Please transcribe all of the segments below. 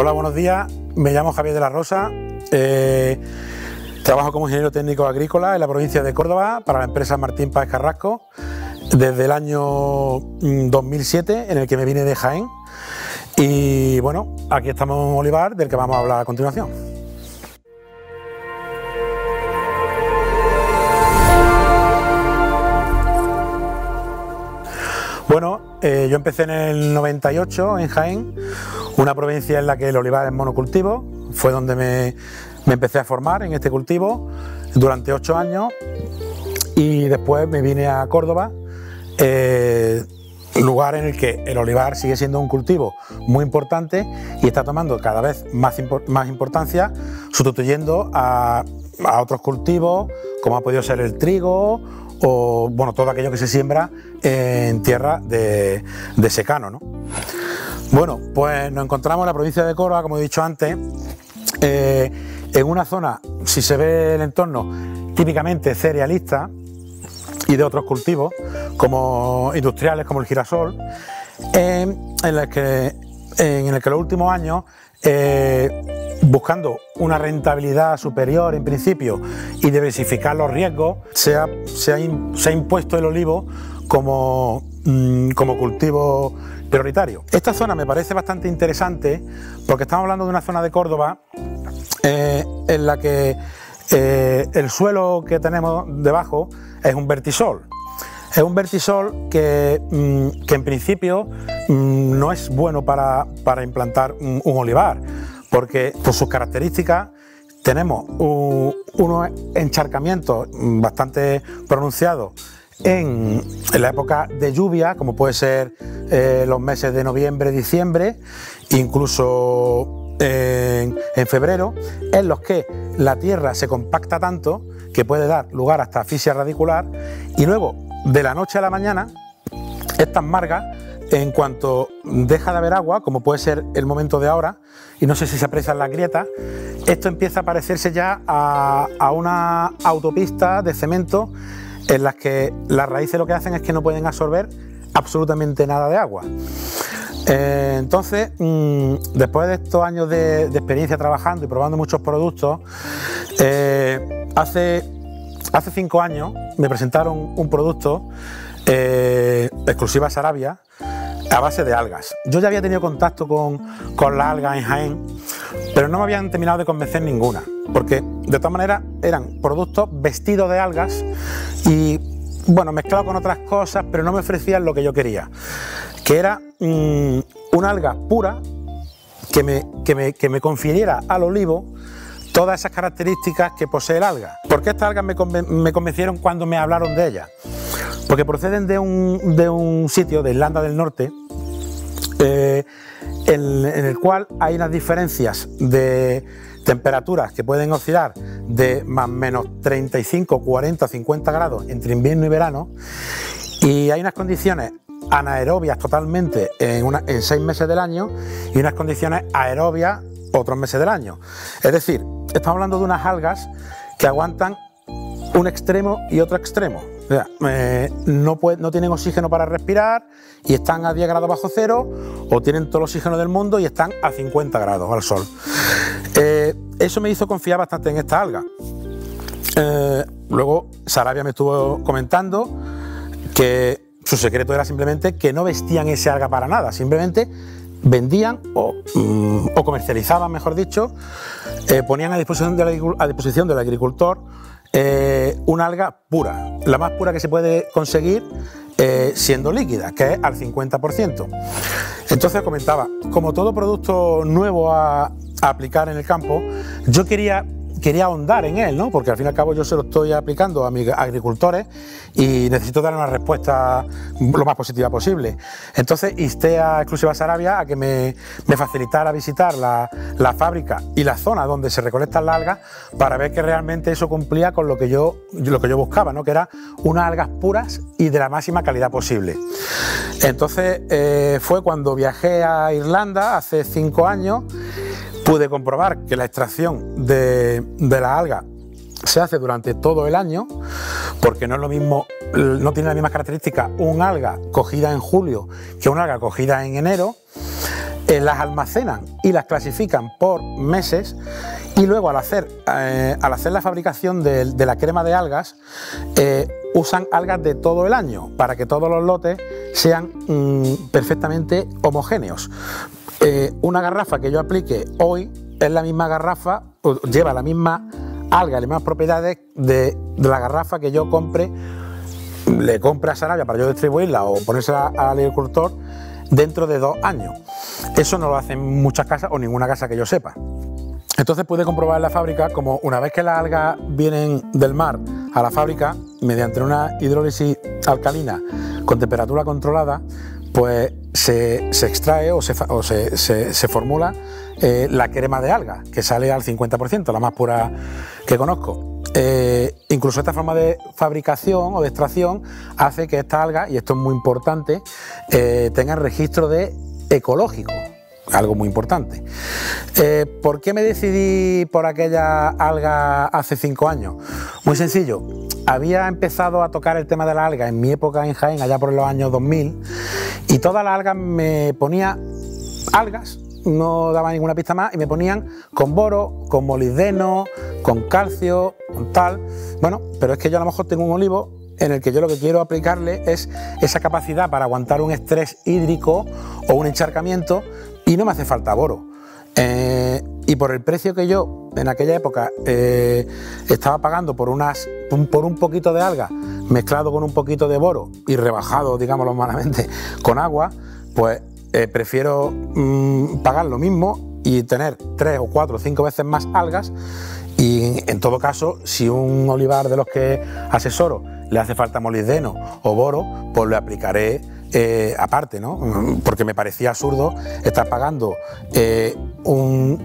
Hola, buenos días. Me llamo Javier de la Rosa. Trabajo como ingeniero técnico agrícola en la provincia de Córdoba para la empresa Martín Páez Carrasco desde el año 2007, en el que me vine de Jaén. Y bueno, aquí estamos en un olivar del que vamos a hablar a continuación. Bueno, yo empecé en el 98 en Jaén, una provincia en la que el olivar es monocultivo. Fue donde me empecé a formar en este cultivo durante 8 años y después me vine a Córdoba, lugar en el que el olivar sigue siendo un cultivo muy importante y está tomando cada vez más importancia, sustituyendo a otros cultivos como ha podido ser el trigo o bueno, todo aquello que se siembra en tierra de secano, ¿no? Bueno, pues nos encontramos en la provincia de Córdoba, como he dicho antes, en una zona, si se ve el entorno, típicamente cerealista y de otros cultivos, como industriales, como el girasol, en el que los últimos años, buscando una rentabilidad superior en principio y diversificar los riesgos, se ha impuesto el olivo como cultivo prioritario. Esta zona me parece bastante interesante porque estamos hablando de una zona de Córdoba en la que el suelo que tenemos debajo es un vertisol. Es un vertisol que en principio no es bueno para implantar un olivar, porque por sus características tenemos unos encharcamientos bastante pronunciados en la época de lluvia, como puede ser los meses de noviembre, diciembre, incluso en febrero, en los que la tierra se compacta tanto que puede dar lugar hasta asfixia radicular, y luego de la noche a la mañana estas margas, en cuanto deja de haber agua, como puede ser el momento de ahora, y no sé si se aprecian las grietas, esto empieza a parecerse ya a una autopista de cemento en las que las raíces lo que hacen es que no pueden absorber absolutamente nada de agua. Entonces, después de estos años de experiencia trabajando y probando muchos productos, hace 5 años me presentaron un producto exclusiva Sarabia a base de algas. Yo ya había tenido contacto con las algas en Jaén, pero no me habían terminado de convencer ninguna, porque de todas maneras eran productos vestidos de algas y bueno, mezclado con otras cosas, pero no me ofrecían lo que yo quería, que era una alga pura que me confiriera al olivo todas esas características que posee el alga. ¿Por qué estas algas me convencieron cuando me hablaron de ellas? Porque proceden de un sitio de Irlanda del Norte, en el cual hay unas diferencias de temperaturas que pueden oscilar de más o menos 35, 40, 50 grados entre invierno y verano, y hay unas condiciones anaerobias totalmente en 6 meses del año y unas condiciones aerobias otros meses del año. Es decir, estamos hablando de unas algas que aguantan un extremo y otro extremo. O sea, no tienen oxígeno para respirar y están a 10 grados bajo cero, o tienen todo el oxígeno del mundo y están a 50 grados al sol. Eso me hizo confiar bastante en esta alga. Luego Sarabia me estuvo comentando que su secreto era simplemente que no vestían ese alga para nada, simplemente vendían o comercializaban, mejor dicho, ponían a disposición del agricultor una alga pura, la más pura que se puede conseguir siendo líquida, que es al 50%. Entonces comentaba, como todo producto nuevo a aplicar en el campo, yo quería ahondar en él, ¿no? Porque al fin y al cabo yo se lo estoy aplicando a mis agricultores y necesito dar una respuesta lo más positiva posible. Entonces insté a Exclusiva Sarabia a que me facilitara visitar la fábrica y la zona donde se recolectan las algas para ver que realmente eso cumplía con lo que yo buscaba, ¿no? Que era unas algas puras y de la máxima calidad posible. Entonces fue cuando viajé a Irlanda hace 5 años. Pude comprobar que la extracción de la alga se hace durante todo el año, porque no es lo mismo, no tiene las mismas características un alga cogida en julio que una alga cogida en enero. las almacenan y las clasifican por meses, y luego al hacer la fabricación de la crema de algas, usan algas de todo el año para que todos los lotes sean perfectamente homogéneos. Una garrafa que yo aplique hoy es la misma garrafa, lleva la misma alga, las mismas propiedades de la garrafa que yo le compre a Sarabia para yo distribuirla o ponérsela al agricultor dentro de 2 años. Eso no lo hacen muchas casas o ninguna casa que yo sepa. Entonces pude comprobar en la fábrica como una vez que las algas vienen del mar a la fábrica, mediante una hidrólisis alcalina con temperatura controlada, pues se extrae o se formula la crema de algas, que sale al 50%, la más pura que conozco. Incluso esta forma de fabricación o de extracción hace que estas algas, y esto es muy importante, tengan registro de ecológico, algo muy importante. ¿Por qué me decidí por aquella alga hace 5 años? Muy sencillo, había empezado a tocar el tema de la alga en mi época en Jaén, allá por los años 2000, y todas las algas me ponía algas, no daba ninguna pista más, y me ponían con boro, con molibdeno, con calcio, con tal. Bueno, pero es que yo a lo mejor tengo un olivo en el que yo lo que quiero aplicarle es esa capacidad para aguantar un estrés hídrico o un encharcamiento, y no me hace falta boro. Y por el precio que yo en aquella época estaba pagando por un poquito de alga mezclado con un poquito de boro y rebajado, digámoslo malamente, con agua, pues prefiero pagar lo mismo y tener 3 o 4 o 5 veces más algas. Y en todo caso, si un olivar de los que asesoro le hace falta molibdeno o boro, pues le aplicaré aparte, ¿no? Porque me parecía absurdo estar pagando un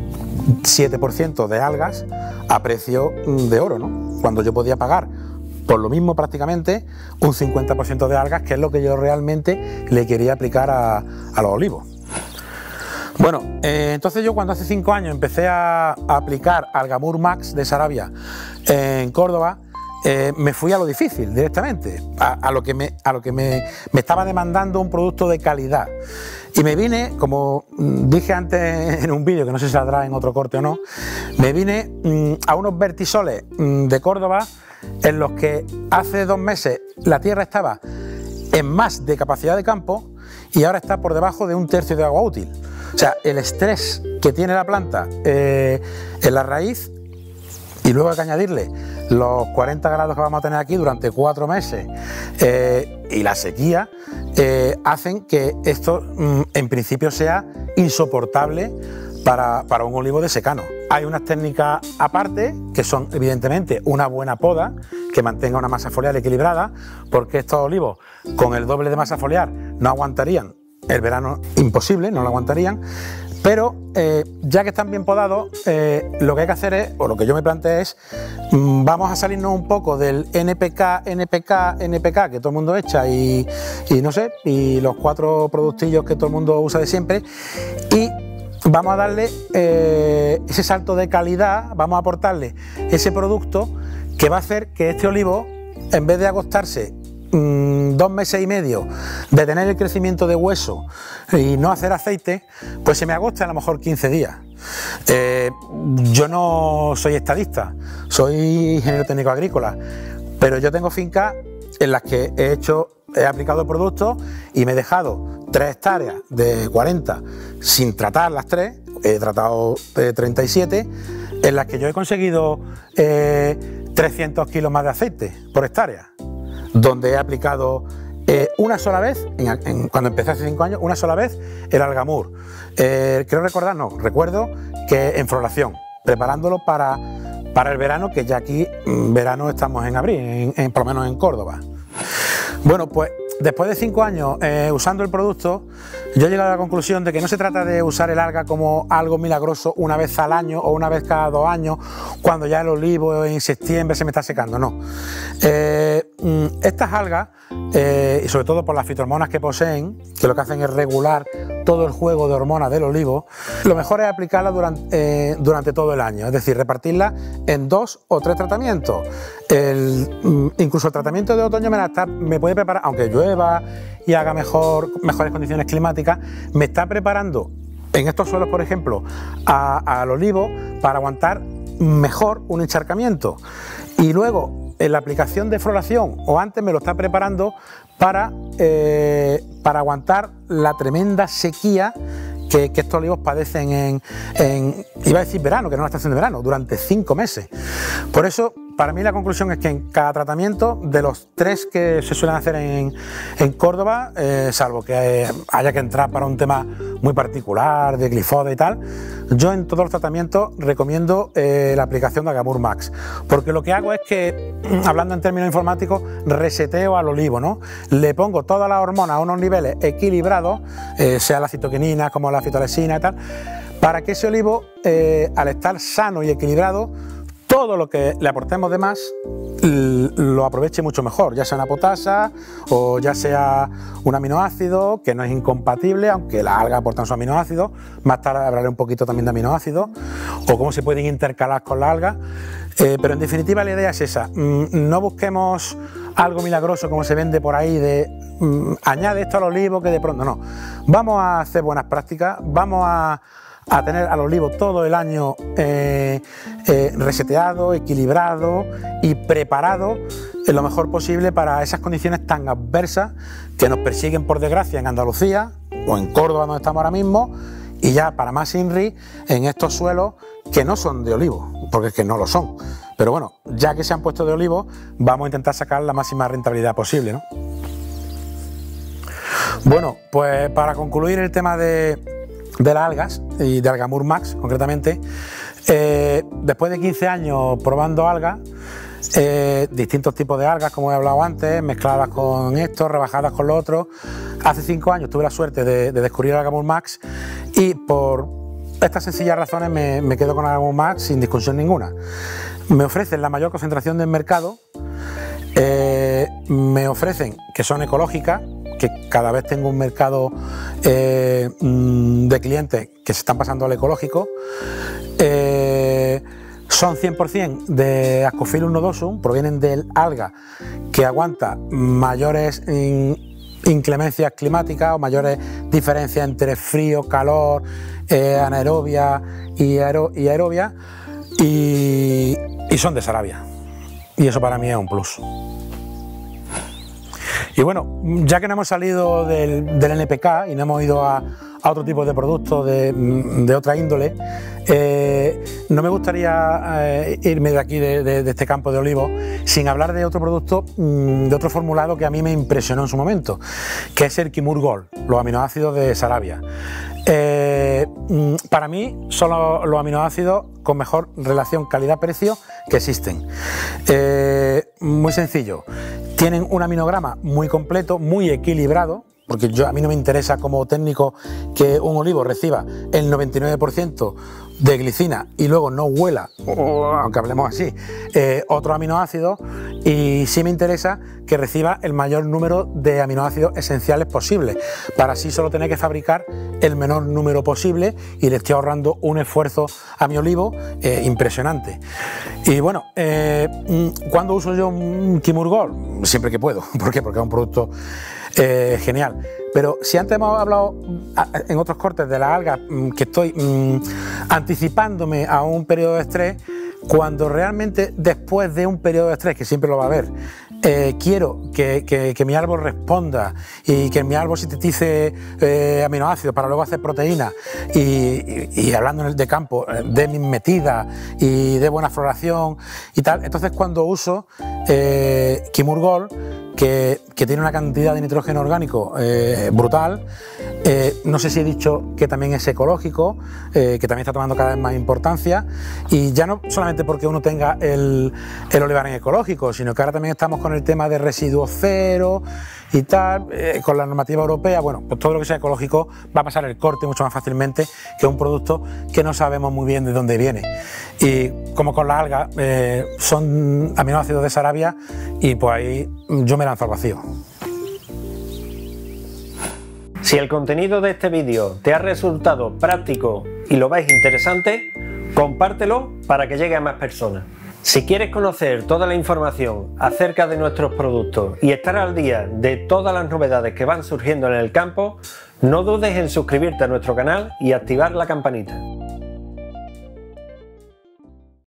7% de algas a precio de oro, ¿no? Cuando yo podía pagar por lo mismo prácticamente un 50% de algas, que es lo que yo realmente le quería aplicar a los olivos. Bueno, entonces yo cuando hace 5 años empecé a aplicar Algamur Max de Sarabia en Córdoba, me fui a lo difícil directamente, a lo que me estaba demandando un producto de calidad. Y me vine, como dije antes en un vídeo, que no sé si saldrá en otro corte o no, me vine a unos vertisoles de Córdoba en los que hace 2 meses la tierra estaba en más de capacidad de campo y ahora está por debajo de 1/3 de agua útil. O sea, el estrés que tiene la planta en la raíz, y luego hay que añadirle los 40 grados que vamos a tener aquí durante 4 meses y la sequía, hacen que esto en principio sea insoportable para un olivo de secano. Hay unas técnicas aparte que son evidentemente una buena poda que mantenga una masa foliar equilibrada, porque estos olivos con el doble de masa foliar no aguantarían el verano, imposible, no lo aguantarían. Pero ya que están bien podados, lo que hay que hacer es, o lo que yo me planteé es, vamos a salirnos un poco del NPK que todo el mundo echa y no sé, y los 4 productillos que todo el mundo usa de siempre, y vamos a darle ese salto de calidad, vamos a aportarle ese producto que va a hacer que este olivo, en vez de agostarse 2 meses y medio de tener el crecimiento de hueso y no hacer aceite, pues se me agosta a lo mejor 15 días. Yo no soy estadista, soy ingeniero técnico agrícola, pero yo tengo fincas en las que he aplicado productos y me he dejado 3 hectáreas de 40 sin tratar las 3, he tratado 37, en las que yo he conseguido 300 kilos más de aceite por hectárea, donde he aplicado una sola vez, cuando empecé hace 5 años, una sola vez el Algamur. Recuerdo que en floración, preparándolo para el verano, que ya aquí verano estamos en abril, por lo menos en Córdoba. Bueno, pues después de 5 años usando el producto, yo he llegado a la conclusión de que no se trata de usar el alga como algo milagroso una vez al año o una vez cada 2 años, cuando ya el olivo en septiembre se me está secando, no. Estas algas, y sobre todo por las fitohormonas que poseen, que lo que hacen es regular todo el juego de hormonas del olivo, lo mejor es aplicarla durante todo el año, es decir, repartirla en 2 o 3 tratamientos. Incluso el tratamiento de otoño me puede preparar, aunque llueva y haga mejores condiciones climáticas, me está preparando en estos suelos, por ejemplo, al olivo para aguantar mejor un encharcamiento. Y luego en la aplicación de floración o antes me lo está preparando para aguantar la tremenda sequía que estos olivos padecen iba a decir verano, que no es una estación de verano, durante 5 meses. Por eso, para mí la conclusión es que en cada tratamiento, de los 3 que se suelen hacer en Córdoba, salvo que haya que entrar para un tema muy particular de glifosato y tal, yo en todos los tratamientos recomiendo la aplicación de Agamur Max, porque lo que hago es que, hablando en términos informáticos, reseteo al olivo, ¿no? Le pongo todas las hormonas a unos niveles equilibrados, sea la citoquinina como la fitolesina y tal, para que ese olivo, al estar sano y equilibrado, todo lo que le aportemos de más lo aproveche mucho mejor, ya sea una potasa o ya sea un aminoácido que no es incompatible, aunque las algas aportan sus aminoácidos. Más tarde hablaré un poquito también de aminoácidos o cómo se pueden intercalar con las algas, pero en definitiva la idea es esa. No busquemos algo milagroso como se vende por ahí de añade esto al olivo que de pronto no. Vamos a hacer buenas prácticas, vamos a tener al olivo todo el año reseteado, equilibrado y preparado lo mejor posible para esas condiciones tan adversas que nos persiguen, por desgracia, en Andalucía o en Córdoba, donde estamos ahora mismo, y ya para más INRI en estos suelos que no son de olivo, porque es que no lo son. Pero bueno, ya que se han puesto de olivo, vamos a intentar sacar la máxima rentabilidad posible, ¿no? Bueno, pues para concluir el tema de las algas y de Agamur Max concretamente, después de 15 años probando algas, distintos tipos de algas como he hablado antes, mezcladas con esto, rebajadas con lo otro, hace 5 años tuve la suerte de descubrir Agamur Max y por estas sencillas razones me quedo con Agamur Max sin discusión ninguna. Me ofrecen la mayor concentración del mercado, me ofrecen que son ecológicas, que cada vez tengo un mercado de clientes que se están pasando al ecológico, son 100% de Ascophyllum nodosum, provienen del alga que aguanta mayores inclemencias climáticas o mayores diferencias entre frío, calor, anaerobia y aerobia, y son de Sarabia, y eso para mí es un plus. Y bueno, ya que no hemos salido del NPK y no hemos ido a otro tipo de productos de otra índole, no me gustaría irme de aquí, de este campo de olivo, sin hablar de otro producto, de otro formulado que a mí me impresionó en su momento, que es el Kimur Gold, los aminoácidos de Sarabia. Para mí son los aminoácidos con mejor relación calidad-precio que existen. Muy sencillo, tienen un aminograma muy completo, muy equilibrado, porque a mí no me interesa como técnico que un olivo reciba el 99% de glicina y luego no huela, aunque hablemos así, otro aminoácido, y sí me interesa que reciba el mayor número de aminoácidos esenciales posibles, para así solo tener que fabricar el menor número posible y le estoy ahorrando un esfuerzo a mi olivo impresionante. Y bueno, ¿cuándo uso yo un Kimur Gold? Siempre que puedo. ¿Por qué? Porque es un producto genial. Pero si antes hemos hablado en otros cortes de las algas, que estoy anticipándome a un periodo de estrés, cuando realmente después de un periodo de estrés, que siempre lo va a haber, quiero que mi árbol responda y que mi árbol sintetice aminoácidos para luego hacer proteínas y hablando de campo, de mis metidas y de buena floración y tal, entonces cuando uso Kimur Gold, que tiene una cantidad de nitrógeno orgánico brutal, no sé si he dicho que también es ecológico, que también está tomando cada vez más importancia, y ya no solamente porque uno tenga el olivar en ecológico, sino que ahora también estamos con el tema de residuos cero y tal, con la normativa europea. Bueno, pues todo lo que sea ecológico va a pasar el corte mucho más fácilmente que un producto que no sabemos muy bien de dónde viene. Y como con las algas, son aminoácidos de Sarabia, y pues ahí yo me lanzo al vacío. Si el contenido de este vídeo te ha resultado práctico y lo ves interesante, compártelo para que llegue a más personas. Si quieres conocer toda la información acerca de nuestros productos y estar al día de todas las novedades que van surgiendo en el campo, No dudes en suscribirte a nuestro canal y activar la campanita.